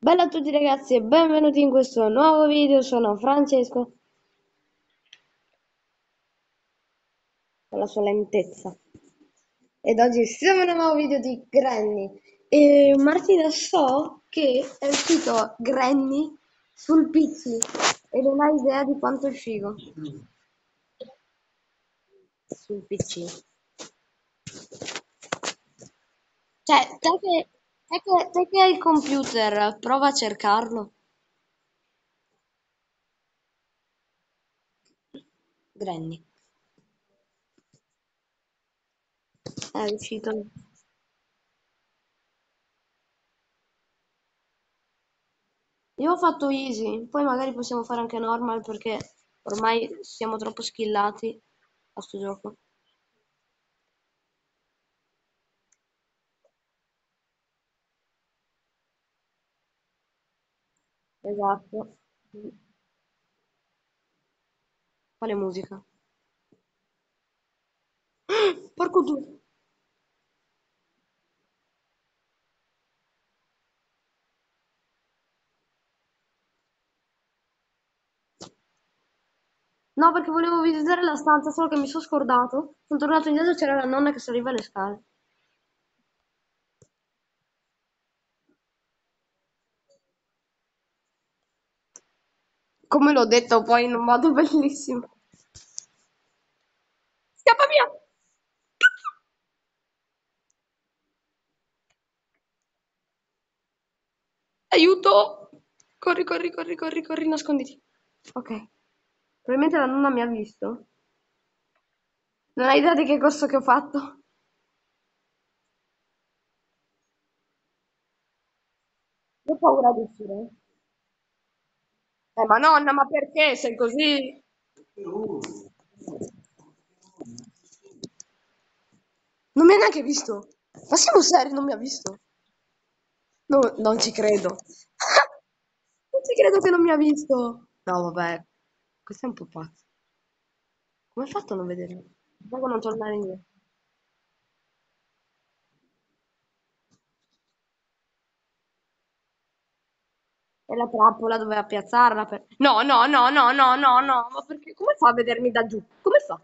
Bella a tutti ragazzi e benvenuti in questo nuovo video, sono Francesco con la sua lentezza ed oggi siamo in un nuovo video di Granny e Martina so che è uscito Granny sul PC e non hai idea di quanto è figo sul PC. Cioè, te che hai il computer, prova a cercarlo. Granny, è uscito. Io ho fatto easy, poi magari possiamo fare anche normal perché ormai siamo troppo skillati a sto gioco. Esatto. Quale musica? Porco due. No, perché volevo visitare la stanza, solo che mi sono scordato. Sono tornato indietro e c'era la nonna che saliva le scale. Come l'ho detto poi in un modo bellissimo. Scappa via! Aiuto! Corri, corri, corri, corri, corri, nasconditi. Ok. Probabilmente la nonna mi ha visto. Non hai idea di che cosa che ho fatto? Ho paura di uscire. Ma nonna, ma perché sei così? Non mi ha neanche visto. Ma siamo seri, non mi ha visto. No, non ci credo. Non ci credo che non mi ha visto. No, vabbè, questo è un po' pazzo. Come hai fatto a non vedermi? Prego non tornare indietro. E la trappola doveva piazzarla per... No, no, no, no, no, no, no. Ma perché? Come fa a vedermi da giù? Come fa?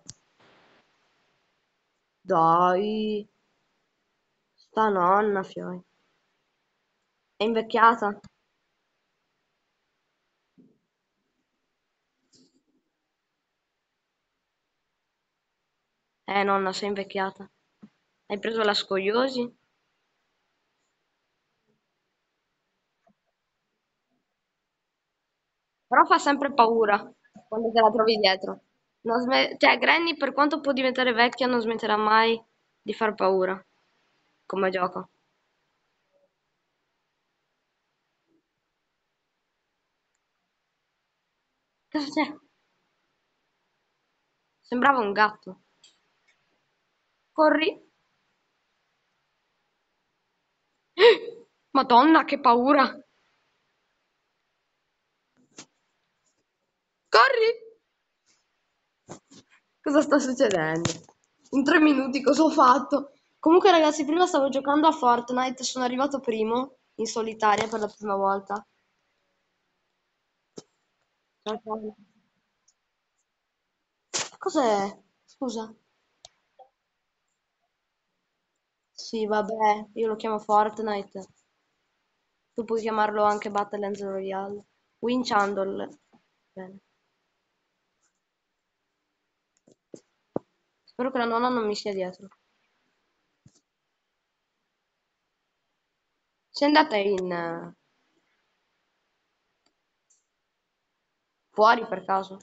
Dai, sta nonna, fioi. È invecchiata? Nonna, sei invecchiata. Hai preso la scogliosi? Però fa sempre paura quando te la trovi dietro. Cioè, Granny, per quanto può diventare vecchia, non smetterà mai di far paura come gioco. Cosa c'è? Sembrava un gatto. Corri. Madonna, che paura. Corri. Cosa sta succedendo? In 3 minuti cosa ho fatto? Comunque, ragazzi, prima stavo giocando a Fortnite, sono arrivato primo in solitaria per la prima volta. Cos'è? Scusa. Sì, vabbè, io lo chiamo Fortnite. Tu puoi chiamarlo anche Battlelands Royale. Winch Handle. Bene. Spero che la nonna non mi sia dietro. Sei andata in... fuori per caso?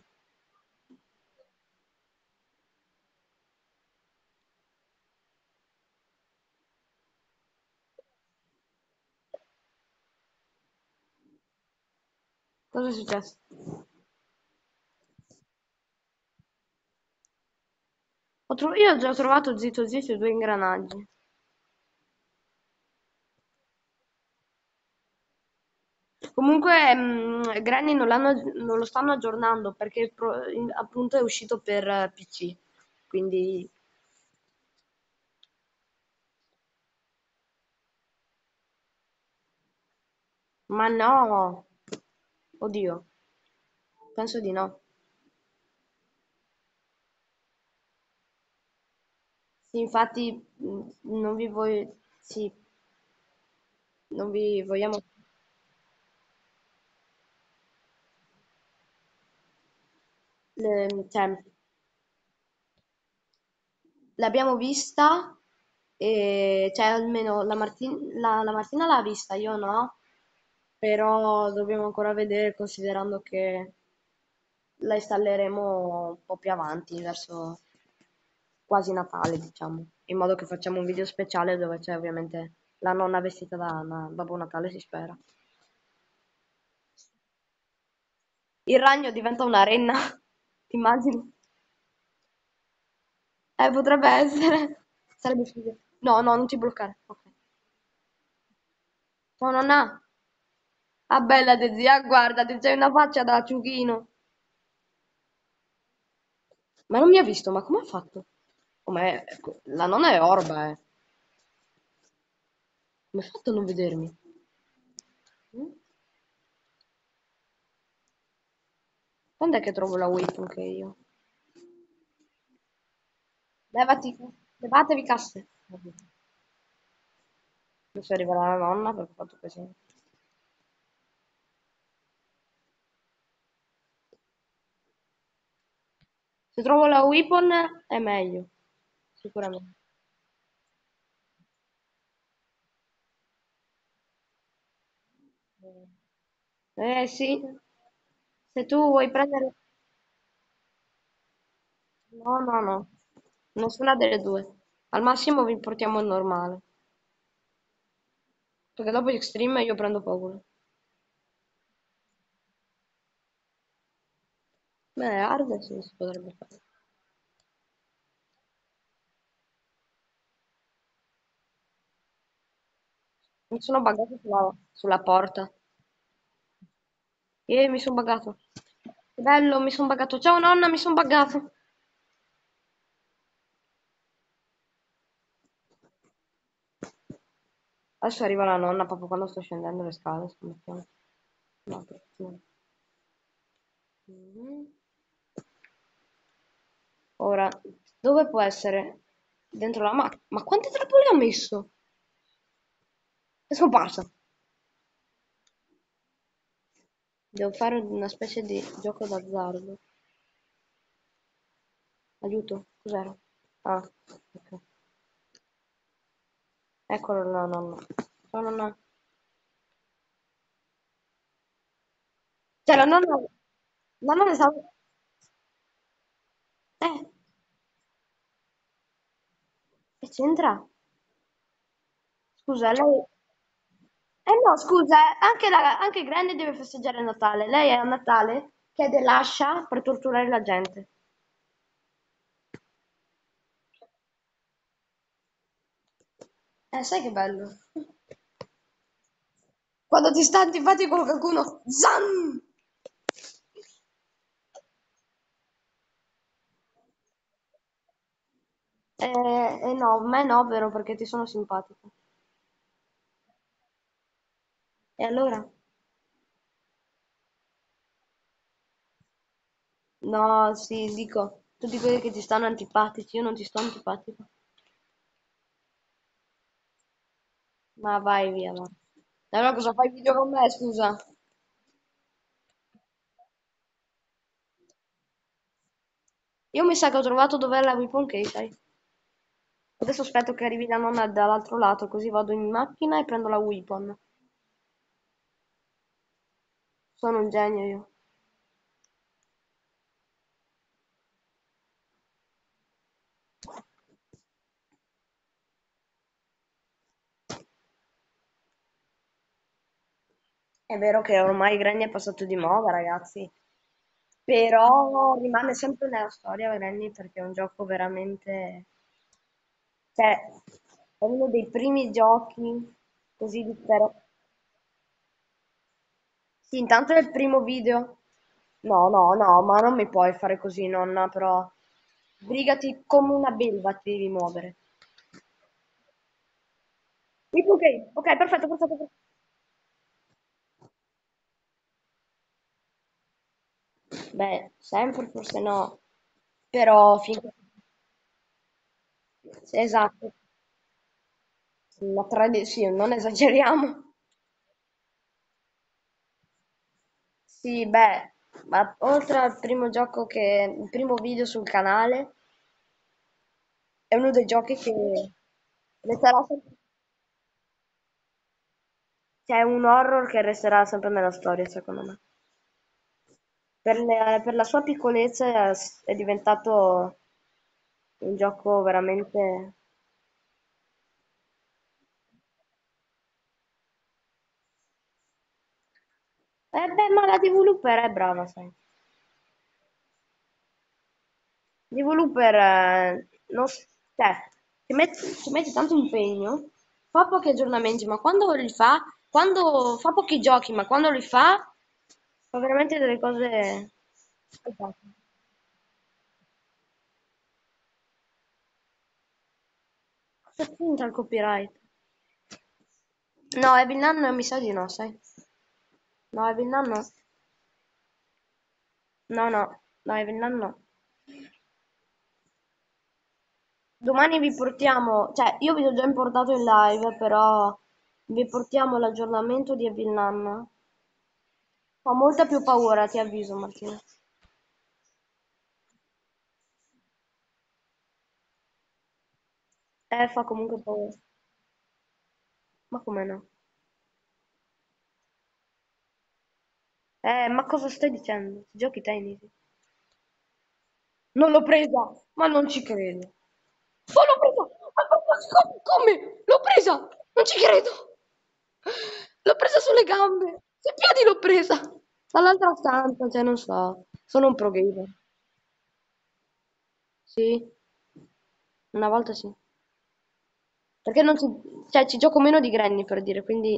Cosa è successo? Io ho già trovato zitto zitto e due ingranaggi. Comunque, Granny non lo stanno aggiornando perché appunto è uscito per PC. Quindi, Ma no! Oddio, penso di no. Sì, infatti, non vi voglio... Sì, non vi vogliamo... cioè, l'abbiamo vista, e, cioè almeno la Martina l'ha vista, io no, però dobbiamo ancora vedere considerando che la installeremo un po' più avanti, verso quasi Natale, diciamo, in modo che facciamo un video speciale dove c'è ovviamente la nonna vestita da Babbo Natale, si spera. Il ragno diventa una renna, ti immagini? Potrebbe essere. Sarebbe figo. No, no, non ti bloccare. Ok. No, nonna. Ah, bella te zia, guardati, c'hai una faccia da ciuchino. Ma non mi ha visto, ma come ha fatto? La nonna è orba, eh. Come ha fatto a non vedermi? Mm? Quando è che trovo la waypoint che io? Levati, levatevi casse. Adesso arriverà la nonna perché ho fatto così. Se trovo la weapon è meglio, sicuramente. Sì, se tu vuoi prendere... No, no, no, nessuna delle due. Al massimo vi portiamo il normale, perché dopo Extreme io prendo paura. Beh, hard sì, si potrebbe fare. Mi sono buggato sulla porta. Mi sono buggato. Che bello, mi sono buggato. Ciao nonna, mi sono buggato. Adesso arriva la nonna proprio quando sto scendendo le scale, scommettiamo. No, per fortuna. Mhm. Ora, dove può essere? Dentro la macchina. Ma quante trappole ha messo? È scomparsa. Devo fare una specie di gioco d'azzardo. Aiuto, cos'era? Ah, ok. Eccolo là, nonno. Ciao, nonna. Cioè, la nonna stava... Eh, che c'entra? Scusa, lei... no, scusa, anche Granny deve festeggiare Natale. Lei è a Natale chiede l'ascia per torturare la gente. Sai che bello? Quando ti sta antipatico qualcuno, zan! No, a me no, vero, perché ti sono simpatico. E allora? No, sì, dico, tutti quelli che ti stanno antipatici, io non ti sto antipatico. Ma vai via, va. E allora cosa fai video con me, scusa? Io mi sa che ho trovato dov'è la weapon case, sai? Adesso aspetto che arrivi la nonna dall'altro lato, così vado in macchina e prendo la weapon. Sono un genio io. È vero che ormai Granny è passato di moda, ragazzi. Però rimane sempre nella storia Granny perché è un gioco veramente... Cioè, è uno dei primi giochi così differenti. Sì, intanto è il primo video. No, no, no, ma non mi puoi fare così, nonna, però. Sbrigati come una belva, ti devi muovere. Ok, ok, perfetto, perfetto, perfetto. Beh, sempre forse no, però finché... Sì, esatto, sì, non esageriamo. Sì, beh, ma oltre al primo gioco che... il primo video sul canale, è uno dei giochi che resterà sempre... C'è un horror che resterà sempre nella storia, secondo me. Per la sua piccolezza è diventato un gioco veramente... beh, ma la developer è brava, sai. Developer, non s- cioè, ci mette tanto impegno, fa pochi aggiornamenti, ma quando fa pochi giochi, ma quando li fa veramente delle cose... Esatto. Cosa c'entra il copyright? No, Evil Nun mi sa di no, sai? No, Evil Nun no. No, no, no, Evil Nun no. Domani vi portiamo, cioè io vi ho già importato in live, però vi portiamo l'aggiornamento di Evil Nun. Fa molta più paura, ti avviso, Martina. Fa comunque paura. Ma come no? Ma cosa stai dicendo? Giochi tecnici. Non l'ho presa, ma non ci credo. Oh, l'ho presa! Come? L'ho presa! Non ci credo! L'ho presa sulle gambe! Sui piedi l'ho presa! Dall'altra stanza, cioè non so. Sono un pro gamer. Sì, una volta sì. Perché non ci... cioè ci gioco meno di Granny per dire, quindi...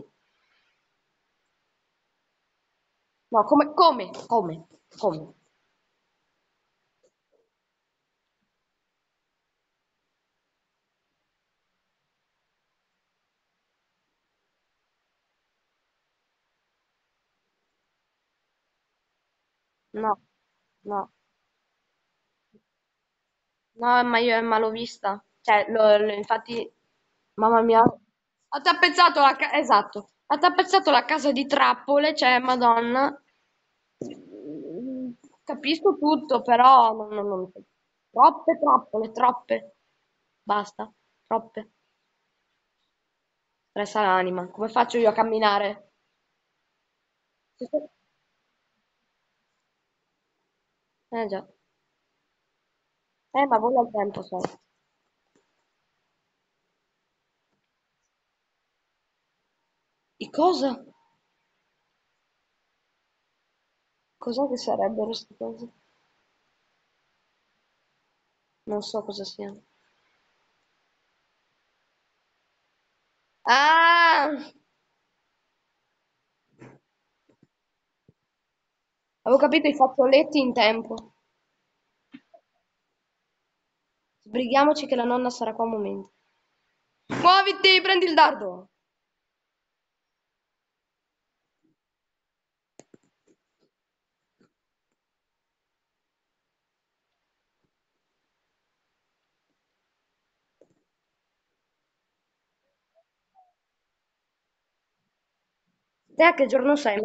No, come? Come? Come? Come? No, no. No, ma l'ho vista. Cioè, infatti, mamma mia, ha tappezzato esatto, ha tappezzato la casa di trappole, cioè, Madonna. Capisco tutto, però troppe trappole, troppe. Basta, troppe. Stressa l'anima. Come faccio io a camminare? Già. Ma vola il tempo, sai. Di cosa? Cos'è che sarebbero queste cose? Non so cosa siano. Ah! Avevo capito i fazzoletti in tempo. Sbrighiamoci che la nonna sarà qua un momento. Muoviti, prendi il dardo. Te a che giorno sei?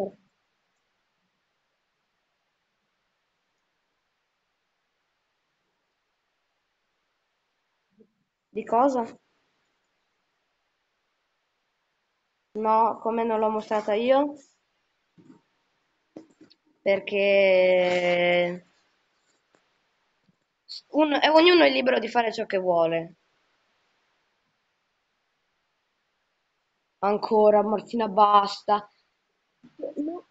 Di cosa? No, come non l'ho mostrata io? Perché ognuno è libero di fare ciò che vuole. Ancora, Martina, basta. No,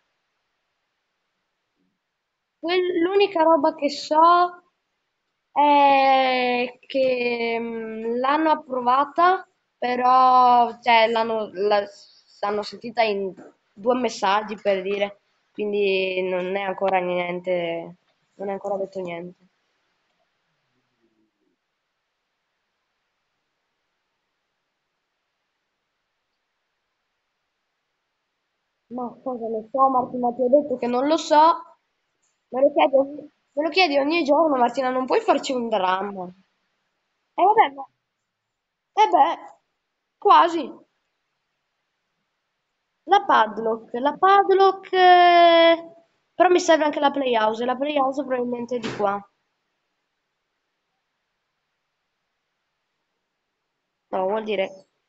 l'unica roba che so è che l'hanno approvata, però cioè, l'hanno sentita in due messaggi per dire, quindi non è ancora niente, non è ancora detto niente. Ma cosa ne so, Martina, ti ho detto che non lo so, Me lo chiedi ogni giorno, Martina, non puoi farci un dramma. Vabbè, ma... beh, quasi. La padlock, però mi serve anche la playhouse, e la playhouse probabilmente è di qua. No, vuol dire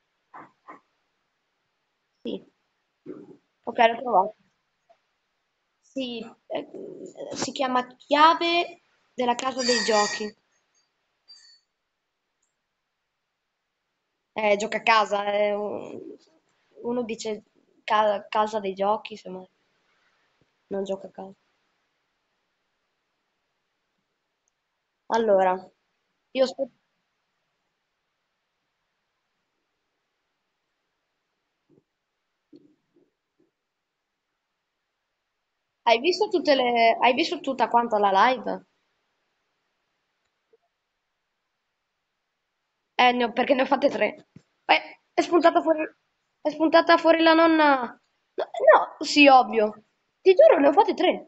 sì. Ok, l'ho trovato. Sì, si chiama chiave della casa dei giochi. Gioca a casa, uno dice casa dei giochi, insomma, non gioca a casa. Allora, io sto... Hai visto tutta quanta la live? Perché ne ho fatte tre. È spuntata fuori la nonna. No, no, sì, ovvio. Ti giuro, ne ho fatte tre.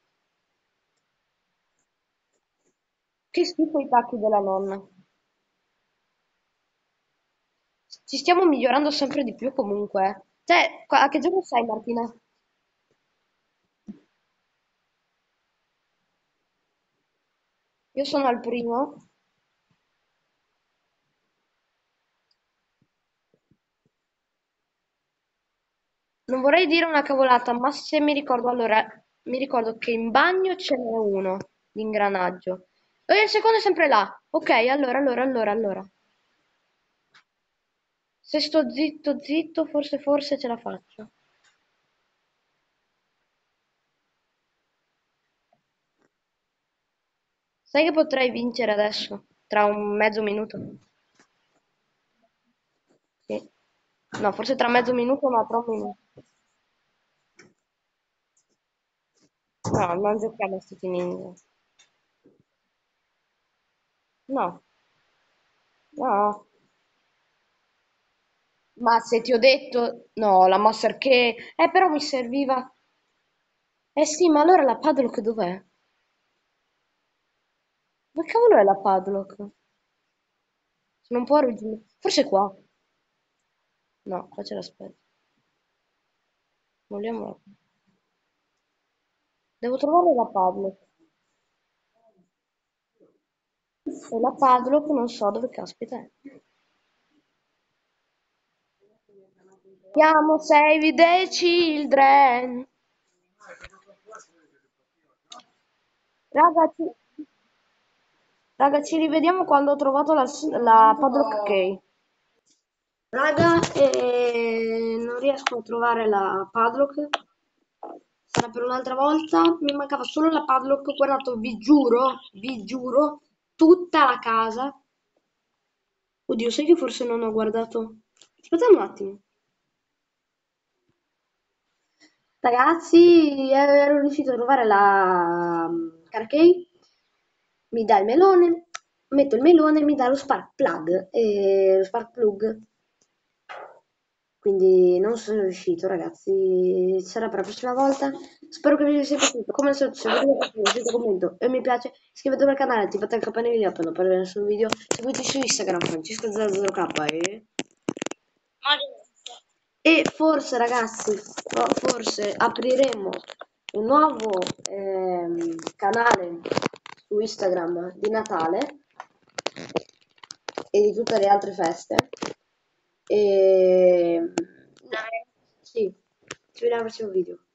Che schifo i tacchi della nonna. Ci stiamo migliorando sempre di più comunque. Cioè, a che giorno sei, Martina? Io sono al primo. Non vorrei dire una cavolata, ma se mi ricordo, allora, mi ricordo che in bagno ce n'è uno di ingranaggio. E il secondo è sempre là. Ok, allora. Se sto zitto, zitto, forse ce la faccio. Sai che potrei vincere adesso? Tra un mezzo minuto? Sì. No, forse tra mezzo minuto, ma tra un minuto. No, non giochiamo a sti ninja. No, no. Ma se ti ho detto... No, la Monster che... però mi serviva... Eh sì, ma allora la padlock dov'è? Ma cavolo è la padlock? Sono un po' arrugginito. Forse è qua. No, qua c'è l'aspetto. Vogliamo... Devo trovare la padlock. E la padlock non so dove caspita è. Siamo Save the Children. Ragazzi, ci rivediamo quando ho trovato la padlock key. Raga, non riesco a trovare la padlock. Sarà per un'altra volta. Mi mancava solo la padlock. Ho guardato, vi giuro, tutta la casa. Oddio, sai che forse non ho guardato. Aspetta un attimo. Ragazzi, ero riuscito a trovare la car key. Mi dà il melone. Metto il melone e mi dà lo spark plug. Lo spark plug. Quindi non sono riuscito, ragazzi. Sarà per la prossima volta. Spero che vi sia piaciuto. Come al solito, se volete lasciate un commento e mi piace, iscrivetevi al canale, attivate il campanellino per non perdere nessun video. Seguite su Instagram Francesca00k e forse, ragazzi, forse apriremo un nuovo canale su Instagram di Natale e di tutte le altre feste. E sì, ci vediamo al prossimo video.